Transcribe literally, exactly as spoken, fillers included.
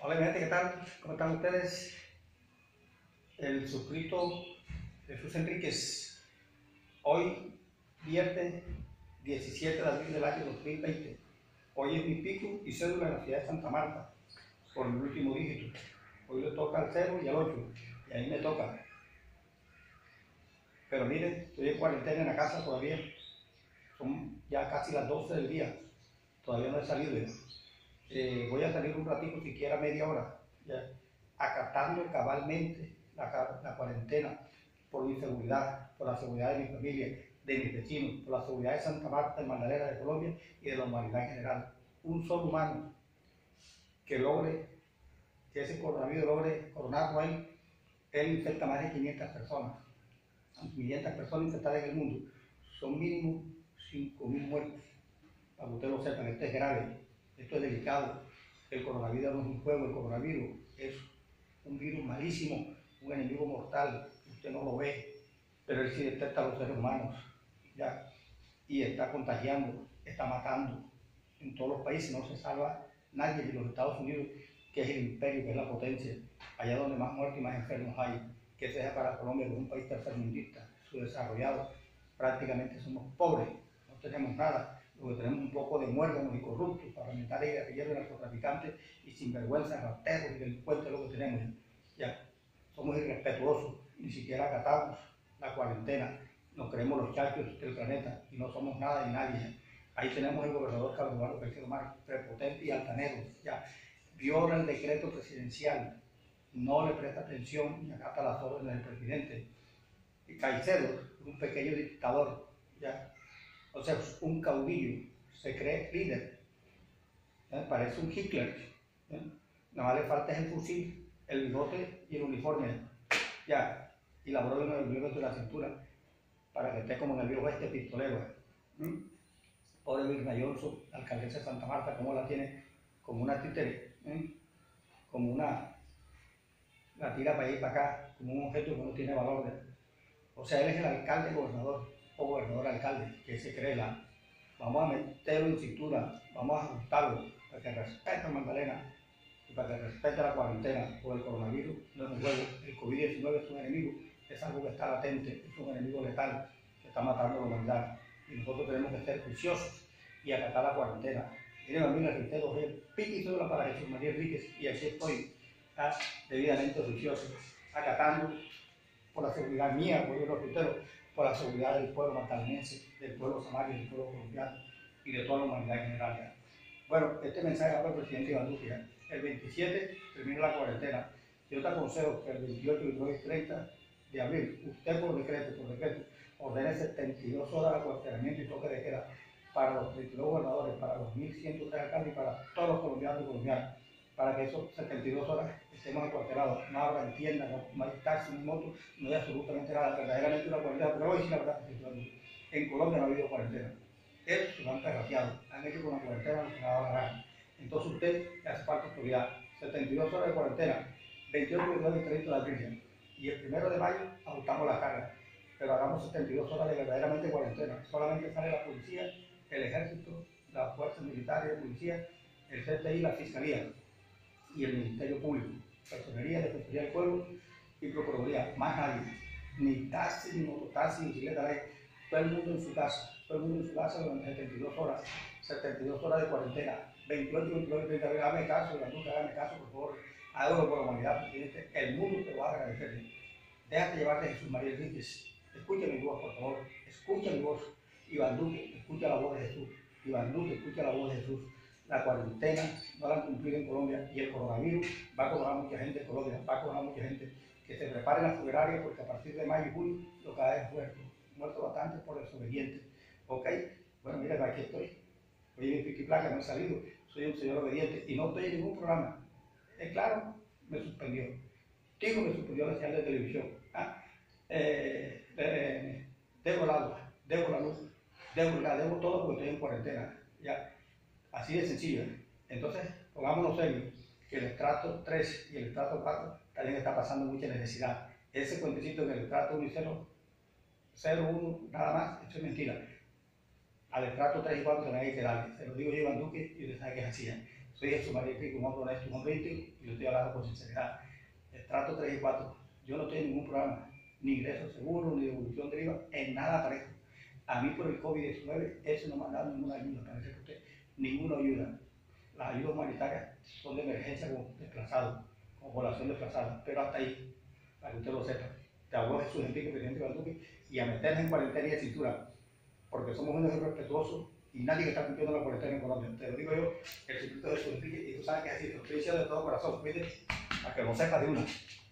Hola mi gente, ¿qué tal? ¿Cómo están ustedes? El suscrito Jesús Enríquez. Hoy, viernes diecisiete de abril del año dos mil veinte. Hoy es mi pico y cédula en la ciudad de Santa Marta, por el último dígito. Hoy le toca al cero y al ocho, y ahí me toca. Pero miren, estoy en cuarentena en la casa todavía. Son ya casi las doce del día. Todavía no he salido ya. Eh, voy a salir un ratito, siquiera media hora, ya, acatando cabalmente la, la cuarentena por mi seguridad, por la seguridad de mi familia, de mis vecinos, por la seguridad de Santa Marta, de Magdalena, de Colombia y de la humanidad en general. Un solo humano que logre, que ese coronavirus logre coronarlo ahí, él infecta más de quinientas personas. quinientas personas infectadas en el mundo. Son mínimo cinco mil muertos. Para que ustedes lo sepan, esto es grave. Esto es delicado. El coronavirus no es un juego, el coronavirus es un virus malísimo, un enemigo mortal. Usted no lo ve, pero él sí detecta a los seres humanos, ¿ya? Y está contagiando, está matando. En todos los países no se salva nadie, de los Estados Unidos, que es el imperio, que es la potencia, allá donde más muertos y más enfermos hay, que sea para Colombia, que es un país tercermundista, subdesarrollado. Prácticamente somos pobres, no tenemos nada. Lo que tenemos un poco de muérganos y corruptos, parlamentarios y guerrilleros, narcotraficantes y sinvergüenzas, rateros y delincuentes, lo que tenemos. Ya, somos irrespetuosos, ni siquiera acatamos la cuarentena, nos creemos los chachos del planeta y no somos nada ni nadie. Ahí tenemos el gobernador Carlos Eduardo García Omar, prepotente y altanero, ya, viola el decreto presidencial, no le presta atención ni acata las órdenes del presidente. Y Caicedo, un pequeño dictador, ya, o sea, un caudillo, se cree líder, ¿eh? Parece un Hitler, ¿eh? Nada más le falta es el fusil, el bigote y el uniforme, ya, y la broda en el bigote de la cintura, para que esté como en el viejo este pistolero. ¿eh? Pobre Mirna Johnson, la alcaldesa de Santa Marta, como la tiene como una títere, ¿eh? Como una, la tira para allá y para acá, como un objeto que no tiene valor. ¿eh? O sea, él es el alcalde gobernador, o gobernador alcalde, que se cree la. Vamos a meterlo en cintura, vamos a ajustarlo para que respete a Magdalena y para que respete la cuarentena por el coronavirus. No es un juego, el COVID diecinueve es un enemigo, es algo que está latente, es un enemigo letal que está matando a la humanidad. Y nosotros tenemos que ser juiciosos y acatar la cuarentena. Miren, a mí me reitero, el pique y sola para Jesús María Enríquez, y aquí estoy, ¿ah? debidamente juicioso, acatando por la seguridad mía, por los reitero, por la seguridad del pueblo magdalenense, del pueblo samario, del pueblo colombiano y de toda la humanidad en general. ¿ya? Bueno, este mensaje habla el presidente Iván Duque. ¿ya? El veintisiete termina la cuarentena. Yo te aconsejo que el veintiocho, veintinueve y treinta de abril, usted por decreto, por decreto, ordene setenta y dos horas de acuartelamiento y toque de queda para los treinta y dos gobernadores, para los mil ciento tres alcaldes y para todos los colombianos y colombianas, para que esos setenta y dos horas estemos acuartelados. No habrá tiendas, no hay taxi, ni moto, no hay absolutamente nada. Verdaderamente una cuarentena, pero hoy sí la verdad que en Colombia no ha habido cuarentena. Ellos se lo han perrateado, han hecho con la cuarentena lo que le ha dado la gana. Entonces usted le hace falta autoridad. setenta y dos horas de cuarentena, veintiocho, veintinueve y treinta de abril. Y el primero de mayo ajustamos la carga. Pero hagamos setenta y dos horas de verdaderamente cuarentena. Solamente sale la policía, el ejército, las fuerzas militares de policía, el C T I, la fiscalía y el Ministerio Público, Personería, Defensoría del Pueblo y Procuraduría. Más nadie. Ni taxi, ni mototaxi, ni bicicleta. Todo el mundo en su casa. Todo el mundo en su casa durante setenta y dos horas. setenta y dos horas de cuarentena. veintiocho, veintinueve, treinta. Hágame caso, Nunca hágame caso, por favor. Hágalo por la humanidad, presidente. El mundo te va a agradecer. Déjate llevar de Jesús María Enríquez. Escucha mi voz, por favor. Escucha mi voz. Iván Duque, escucha la voz de Jesús. Iván Duque, escucha la voz de Jesús. La cuarentena no la han cumplido en Colombia y el coronavirus va a coronar mucha gente en Colombia, va a coronar mucha gente. Que se prepare en la funeraria porque a partir de mayo y junio lo que hay es muerto. Muerto bastante por desobediente. ¿Ok? Bueno, mira, aquí estoy. Oye, mi piqui placa, no he salido. Soy un señor obediente y no estoy en ningún programa. Es claro, me suspendió. Tigo me suspendió la señal de televisión. ¿Ah? Eh, eh, debo el agua, debo la luz, debo el gas, debo todo porque estoy en cuarentena. ¿Ya? Así de sencillo. Entonces, pongámonos serios, que el estrato tres y el estrato cuatro también está pasando mucha necesidad. Ese cuentecito que el estrato uno y cero, uno, nada más, eso es mentira. Al estrato tres y cuatro también hay que darle. Se lo digo yo, Iván Duque, y usted sabe que es así. soy Jesús María Pico, un hombre honesto, un hombre íntegro, y yo estoy hablando con sinceridad. El trato tres y cuatro, yo no tengo ningún programa, ni ingreso seguro, ni devolución de I V A, en nada aparezco. A mí por el COVID diecinueve, eso no me ha dado ninguna ayuda, parece que usted, ninguna ayuda. Las ayudas humanitarias son de emergencia con desplazados, con población desplazada, pero hasta ahí, para que usted lo sepa. Te habló Jesús Enrique, presidente de Banduque, y a meternos en cuarentena y de cintura, porque somos unos irrespetuosos y nadie que está cumpliendo la cuarentena en Colombia. Te lo digo yo, el circuito de Jesús Enrique, y tú sabes que es así, te lo estoy diciendo de todo corazón, cuídate, para que lo sepas de una.